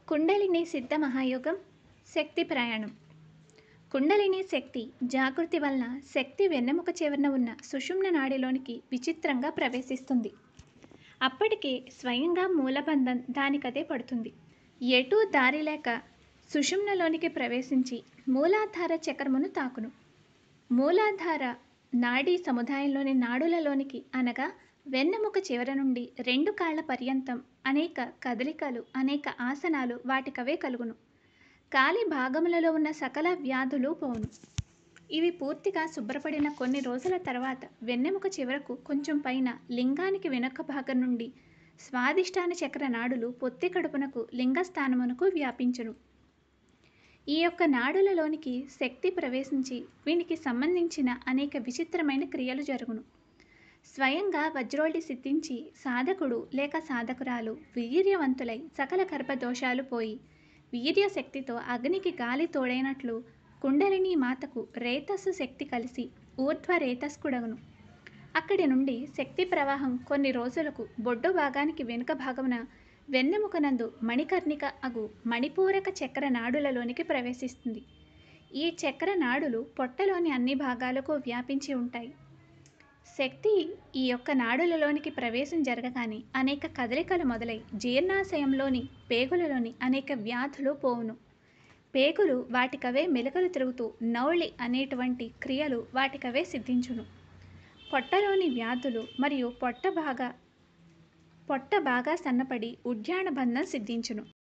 కుండలిని సిద్ధ మహాయోగం శక్తి ప్రయాణం. కుండలిని శక్తి జాగృతి వలన శక్తి వెన్నెముక చివరన ఉన్న సుషుమ్న నాడిలోనికి విచిత్రంగా ప్రవేశిస్తుంది. అప్పటికే స్వయంగా మూలబంధం దానికదే పడుతుంది. ఎటూ దారి లేక సుషుమ్నలోనికి ప్రవేశించి మూలాధార చక్రమును తాకును. మూలాధార నాడీ సముదాయంలోని నాడులలోనికి అనగా వెన్నెముక చివర నుండి 2 కాళ్ల పర్యంతం అనేక కదలికలు, అనేక ఆసనాలు వాటికవే కలుగును. కాలి భాగములలో ఉన్న సకల వ్యాధులు పోవును. ఇవి పూర్తిగా శుభ్రపడిన కొన్ని రోజుల తర్వాత వెన్నెముక చివరకు కొంచెం పైన లింగానికి వెనుక భాగం నుండి స్వాదిష్టాన చక్ర నాడులు పొత్తి కడుపునకు లింగస్థానమునకు వ్యాపించును. ఈ యొక్క నాడులలోనికి శక్తి ప్రవేశించి వీనికి సంబంధించిన అనేక విచిత్రమైన క్రియలు జరుగును. స్వయంగా వజ్రోల్డి సిద్ధించి సాధకుడు లేక సాధకురాలు వీర్యవంతులై సకల గర్భదోషాలు పోయి వీర్య శక్తితో అగ్నికి గాలి తోడైనట్లు కుండలిని మాతకు రేతస్సు శక్తి కలిసి ఊర్ధ్వ రేతస్కుడగును. అక్కడి నుండి శక్తి ప్రవాహం కొన్ని రోజులకు బొడ్డు భాగానికి వెనుక భాగమున వెన్నెముకనందు మణికర్ణిక అగు మణిపూరక చక్ర నాడులలోనికి ప్రవేశిస్తుంది. ఈ చక్ర నాడులు పొట్టలోని అన్ని భాగాలకు వ్యాపించి ఉంటాయి. శక్తి ఈ యొక్క నాడులలోనికి ప్రవేశం జరగగానే అనేక కదలికలు మొదలై జీర్ణాశయంలోని పేగులలోని అనేక వ్యాధులు పోవును. పేగులు వాటికవే మెలకలు తిరుగుతూ నౌళి అనేటువంటి క్రియలు వాటికవే సిద్ధించును. పొట్టలోని వ్యాధులు మరియు పొట్ట బాగా సన్నపడి ఉద్యాన బంధం సిద్ధించును.